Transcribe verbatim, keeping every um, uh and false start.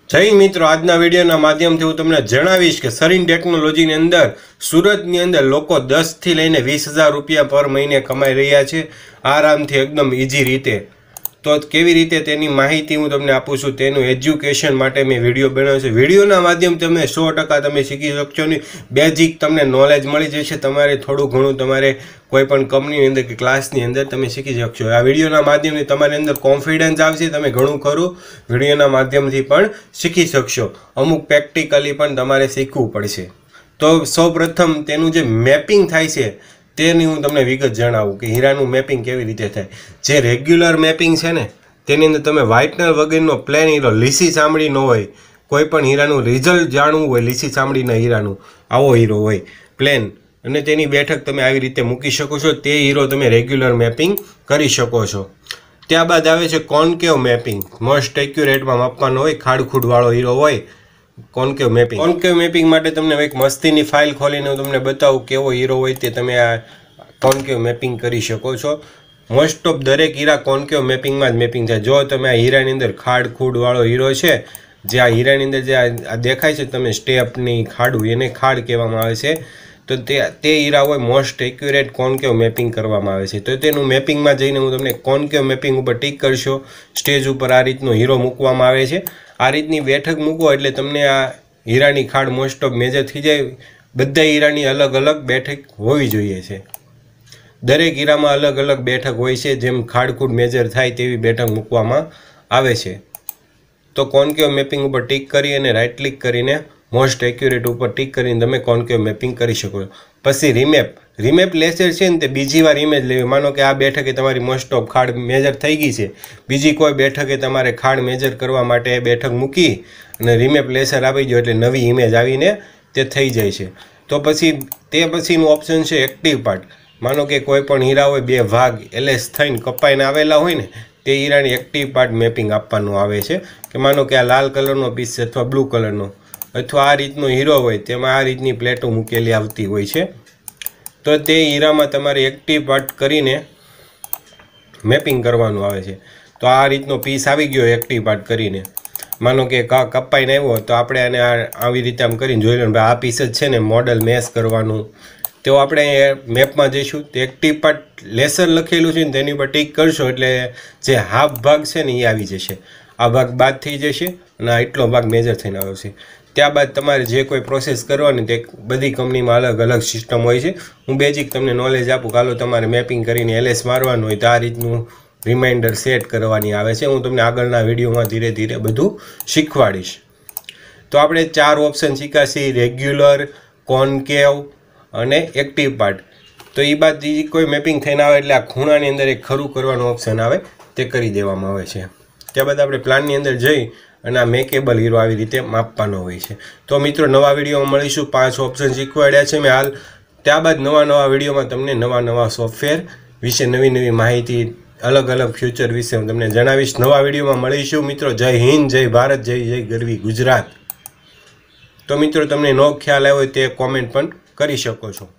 जय मित्रों, आजना वीडियोना माध्यमथी हूँ तमने जणावीश के सरीन टेक्नोलॉजी अंदर सूरतनी अंदर लोको दस थी लईने वीस हज़ार रुपया पर महीने कमाई रह्या छे आरामथी एकदम इजी रीते। तो केवी रीते तेनी माहिती हूँ तमने आपું છું। तेनु एज्युकेशन माटे मैं विडियो बनाव्यो छे। विडियोना माध्यम तमे सौ टका तमे शीखी शकशो नहीं, बेजिक तमने नॉलेज मळी जशे। तमारे थोड़ું ઘણું तमारे कोईपण कंपनी अंदर के क्लासनी अंदर तमे शीखी शकशो। आ विडियोना माध्यमथी तमारे अंदर कॉन्फिडन्स आवशे, तमे घणું खરું विडियोना माध्यमथी पण शीखी शकशो। अमुक प्रेक्टिकली पण तमारे शीखવું પડશે। तो सौ प्रथम तेनु जे मैपिंग थाय छे तेनी हूँ तमने विगत जणावुं कि हीरानुं मैपिंग केवी रीते थाय। जे रेग्युलर मैपिंग छे ने तेनी अंदर तमे व्हाइटनर वगरनो प्लेन हीरो लीसी चामड़ी नो होय, कोईपण हीरानुं रिजल्ट जाणવું होय लीसी चामड़ीना हीरानुं आवो हीरो होय प्लेन, अने तेनी बेठक तमे आवी रीते मूकी शको छो। ते हीरो तमे रेग्युलर मैपिंग करी शको छो। त्याबाद आवे छे कॉन्केव मैपिंग, मोस्ट एक्युरेटमां मापवानो होय, खाड़खूडवाळो हीरो होय कॉन्केव मैपिंग। कॉन्केव मैपिंग माटे तमने एक मस्तीनी फाइल खोलीने हूँ तमने बतावुं केवो हीरो होय ते तमे आ कॉन्केव मैपिंग करी शको छो। मोस्ट ऑफ दरेक हीरा कॉन्केव मैपिंग में मैपिंग थाय। जो तमे आ हीरानी अंदर खाड़ वाळो हीरो छे, जे आ हीरानी अंदर जे आ देखाय छे तमे स्टेपनी खाड़ू एने खाड़ कहेवामां आवे छे, तो ते ते हीरा होय मोस्ट एक्युरेट कॉन्केव मैपिंग करवामां आवे छे। तो तेनुं मैपिंग में जईने हूँ तमने कॉन्केव मैपिंग पर टिक करशो। स्टेज पर आ रीतनो हीरो मूकवामां आवे छे। आ रीतनी बेठक मूको एटले तमने आ हीरानी खाड़ मोस्ट ऑफ मेजर थी जाय। बधा हीरानी अलग अलग बेठक होवी जोईए छे। दरेक हीरामां अलग अलग बेठक होय छे, जेम खाड़खूड मेजर थाय तेवी बेठक मूकवामां आवे छे। तो कॉन्केव मैपिंग पर टिक करी अने राइट क्लिक करीने मोस्ट एक्युरेट पर टिक करीने तमे कॉन्केव मैपिंग करी शको। पछी रिमेप रिमेप लेसर छे ने ते बीजी वार इमेज लेवी। मानो कि आ बेठके तमारी मोस्ट ऑफ खाड़ मेजर थई गई छे, बीजी कोई बेठके तमारे खाड़ मेजर करवा माटे बेठक मूकी अने रिमेप लेसर आपी दो एटले नवी इमेज आवीने ते थई जाय छे। तो पछी ते पछीनुं ऑप्शन छे एक्टिव पार्ट। मानो कि कोईपण हीरा होय बे भाग एलेस थईने कपाईने आवेला होय ने ते हीरानी एक्टिव पार्ट मैपिंग आपवानुं आवे छे। कि मानो कि आ लाल कलरनो पीस छे अथवा ब्लू कलरनो अथवा आ रीतनो हीरो होय तेमां आ रीतनी प्लेटो मूकेली आवती होय छे। तो ते हीरामां तमारे एक्टिव पार्ट करीने मैपिंग करवानुं आवे छे। तो आ रीतनो पीस आवी गयो एक्टिव पार्ट करीने। मानो कि कपाईने आव्यो तो आपणे आने आवी रीते आम करीने जोई लो आ पीस ज छे ने मॉडल मैच करवानुं। तो आपणे मैपमां जईशुं तो एक्टिव पार्ट लेसर लखेલું છે તેની પર ટીક કરશો એટલે જે હાફ ભાગ છે ને એ આવી જશે। આ ભાગ બાદ થઈ જશે અને આ એટલો ભાગ મેજર થઈને આવશે। ત્યારબાદ તમારે જે કોઈ પ્રોસેસ કરવાની તે બધી કંપનીમાં અલગ અલગ સિસ્ટમ હોય છે। હું બેઝિક તમને નોલેજ આપું કાલો તમારે મેપિંગ કરીને એલએસ મારવાનું હોય તો આ રીતનું રિમાઇન્ડર સેટ કરવાની આવે છે। હું તમને આગળના વિડીયોમાં ધીરે ધીરે બધું શીખવાડીશ। તો આપણે ચાર ઓપ્શન શીખ્યા, રેગ્યુલર, કોન્કેવ અને एक्टिव पार्ट। तो ये बात कोई मैपिंग थईने आवे एटले आ खूणानी अंदर एक खरू करवानो ऑप्शन आवे ते करी देवामां आवे छे। त्याबाद आपणे प्लाननी अंदर जई अने आ मेकेबल हीरो आवी रीते मापवानो होय छे। तो मित्रों नवा विडियोमां मळीशुं। पांच ऑप्शन शीखवाड्या छे मैं हाल। त्याबाद नवा नवा विडियोमां तमने नवा नवा सॉफ्टवेर विषे नवी नवी माहिती अलग अलग फ्यूचर विषे हुं तमने जणावीश। नवा विडियोमां मळीशुं मित्रों। जय हिंद, जय भारत, जय जय गरवी गुजरात। तो मित्रों तमने नो ख्याल आव्यो ते कॉमेंट पण કરી શકો છો।